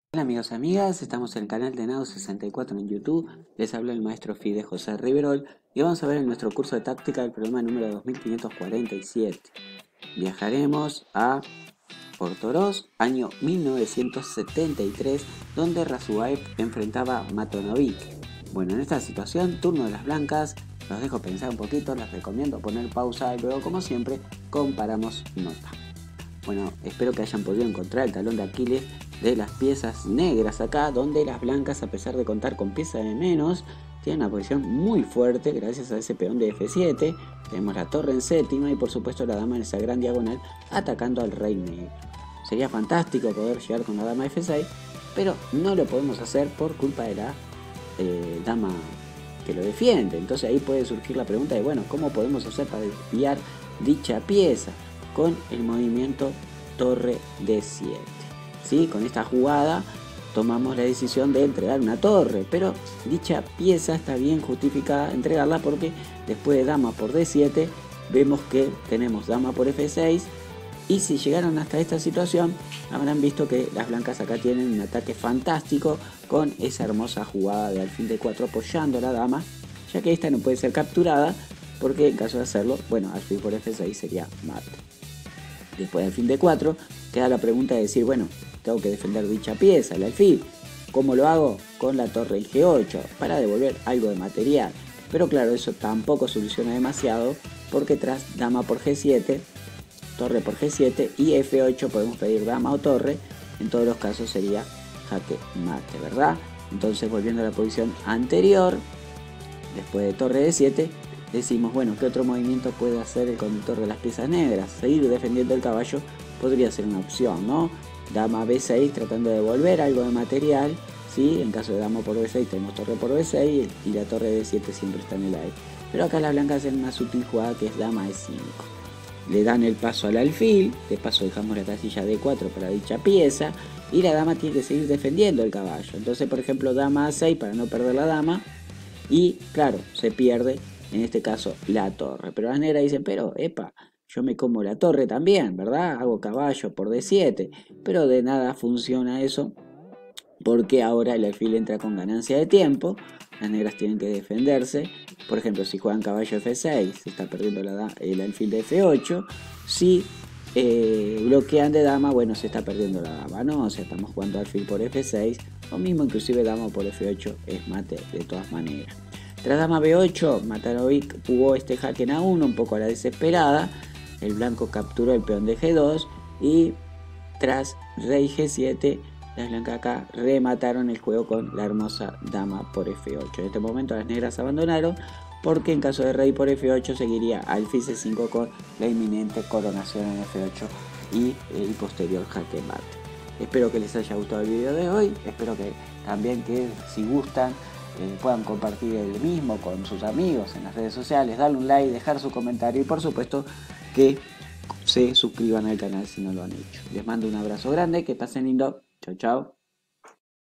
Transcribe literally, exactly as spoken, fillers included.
Hola amigos y amigas, estamos en el canal de Nado sesenta y cuatro en YouTube. Les habla el maestro Fide José Riverol y vamos a ver en nuestro curso de táctica el problema número dos mil quinientos cuarenta y siete. Viajaremos a Portoroz, año mil novecientos setenta y tres, donde Razuaev enfrentaba a Matonovic. Bueno, en esta situación, turno de las blancas, los dejo pensar un poquito, les recomiendo poner pausa y luego, como siempre, comparamos nota. Bueno, espero que hayan podido encontrar el talón de Aquiles de las piezas negras acá, donde las blancas, a pesar de contar con piezas de menos, tienen una posición muy fuerte gracias a ese peón de F siete. Tenemos la torre en séptima y por supuesto la dama en esa gran diagonal atacando al rey negro. Sería fantástico poder llegar con la dama F seis, pero no lo podemos hacer por culpa de la eh, dama que lo defiende. Entonces ahí puede surgir la pregunta de, bueno, ¿cómo podemos hacer para desviar dicha pieza? Con el movimiento torre D siete. ¿Sí? Con esta jugada tomamos la decisión de entregar una torre, pero dicha pieza está bien justificada entregarla porque después de dama por D siete vemos que tenemos dama por F seis, y si llegaron hasta esta situación habrán visto que las blancas acá tienen un ataque fantástico con esa hermosa jugada de alfil D cuatro apoyando a la dama, ya que esta no puede ser capturada porque en caso de hacerlo, bueno, alfil por F seis sería mate. Después del alfil D cuatro queda la pregunta de decir, bueno, tengo que defender dicha pieza, el alfil. ¿Cómo lo hago? Con la torre en G ocho para devolver algo de material. Pero claro, eso tampoco soluciona demasiado porque tras dama por G siete, torre por G siete y F ocho podemos pedir dama o torre. En todos los casos sería jaque mate, ¿verdad? Entonces, volviendo a la posición anterior, después de torre D siete, decimos, bueno, ¿qué otro movimiento puede hacer el conductor de las piezas negras? Seguir defendiendo el caballo podría ser una opción, ¿no? Dama B seis tratando de devolver algo de material, ¿sí? En caso de dama por B seis tenemos torre por B seis y la torre D siete siempre está en el aire. Pero acá las blancas hacen una sutil jugada que es dama E cinco. Le dan el paso al alfil, de paso dejamos la casilla D cuatro para dicha pieza y la dama tiene que seguir defendiendo el caballo. Entonces, por ejemplo, dama A seis para no perder la dama y, claro, se pierde en este caso la torre. Pero las negras dicen, pero, epa, yo me como la torre también, ¿verdad? Hago caballo por D siete, pero de nada funciona eso porque ahora el alfil entra con ganancia de tiempo. Las negras tienen que defenderse. Por ejemplo, si juegan caballo F seis, se está perdiendo la, el alfil de F ocho. Si eh, bloquean de dama, bueno, se está perdiendo la dama, ¿no? O sea, estamos jugando alfil por F seis, o mismo inclusive dama por F ocho es mate de todas maneras. Tras dama B ocho, Matonovic jugó este jaque en A uno un poco a la desesperada. El blanco capturó el peón de G dos y tras rey G siete, las blancas acá remataron el juego con la hermosa dama por F ocho. En este momento las negras abandonaron porque en caso de rey por F ocho seguiría alfil C cinco con la inminente coronación en F ocho y el posterior jaque mate. Espero que les haya gustado el video de hoy, espero que también que si gustan eh, puedan compartir el mismo con sus amigos en las redes sociales, darle un like, dejar su comentario y por supuesto que se suscriban al canal si no lo han hecho. Les mando un abrazo grande, que pasen lindo. Chau, chau.